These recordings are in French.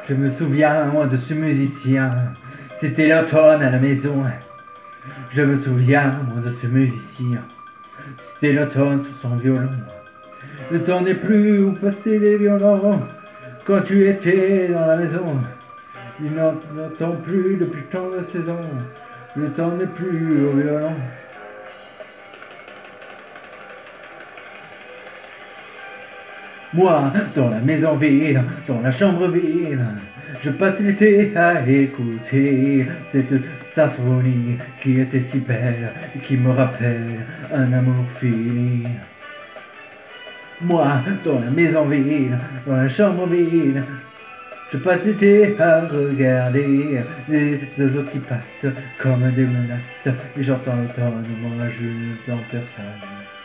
Je me souviens, moi, de ce musicien. C'était l'automne à la maison. Je me souviens, moi, de ce musicien. C'était l'automne sur son violon. Le temps n'est plus où passer les violons. Quand tu étais dans la maison, il n'entend plus depuis tant de saisons. Le temps n'est plus au violon. Moi, dans la maison vide, dans la chambre vide, je passe l'été à écouter cette symphonie qui était si belle et qui me rappelle un amour fini. Moi, dans la maison vide, dans la chambre vide, je passe l'été à regarder les oiseaux qui passent comme des menaces. Et j'entends l'automne, moi je n'entends personne.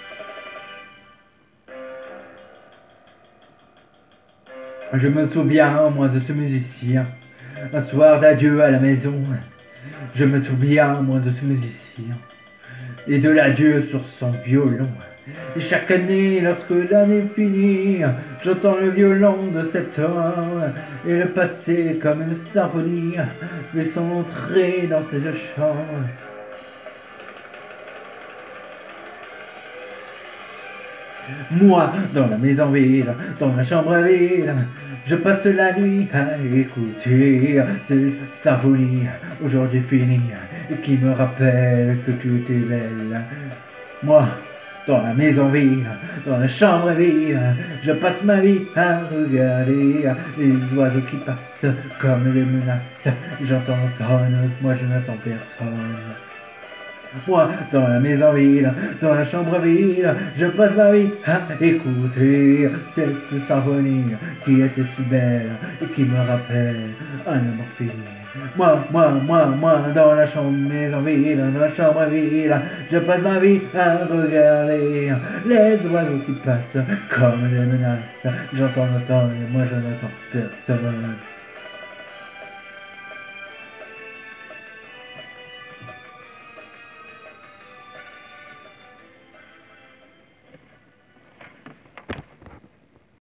Je me souviens, moi, de ce musicien, un soir d'adieu à la maison. Je me souviens, moi, de ce musicien, et de l'adieu sur son violon. Et chaque année, lorsque l'année finit, j'entends le violon de septembre, et le passé comme une symphonie, fait son entrée dans cette chambre. Moi, dans la maison vide, dans la chambre vide, je passe la nuit à écouter cette symphonie aujourd'hui finie et qui me rappelle que tu étais belle. Moi, dans la maison vide, dans la chambre vide, je passe ma vie à regarder les oiseaux qui passent comme des menaces. J'entends l'automne, moi je n'attends personne. Moi, dans la maison vide, dans la chambre vide, je passe ma vie à écouter cette symphonie qui était si belle et qui me rappelle un amour fini. Moi, dans la maison vide, dans la chambre vide, je passe ma vie à regarder les oiseaux qui passent comme des menaces. J'entends l'automne, moi je n'entends personne.